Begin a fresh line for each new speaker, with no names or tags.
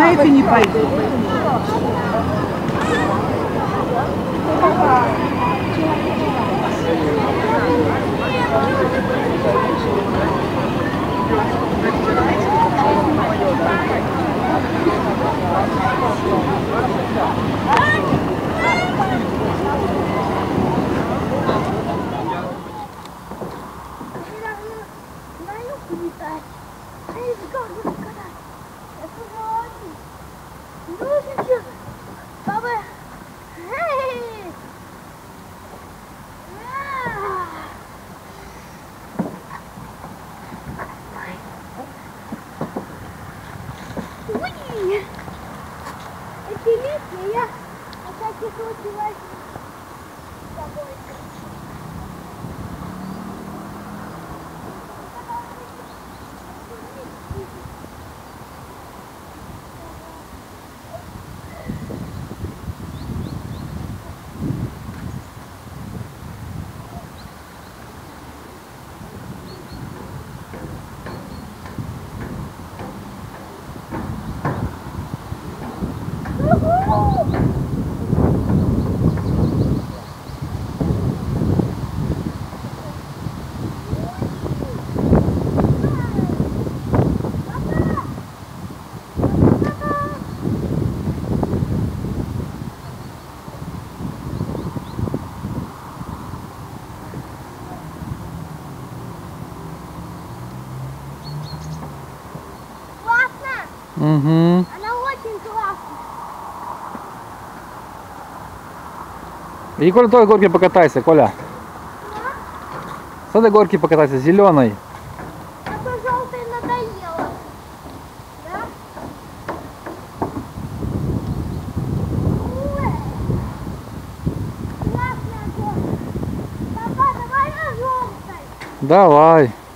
это не пойду.
Угу.
Она очень классная.
И Коля, той горки покатайся, Коля. С этой горки покатайся, зеленой.
А то желтая надоела. Да? Ой. Классная горка. Папа, давай на желтой.
Давай.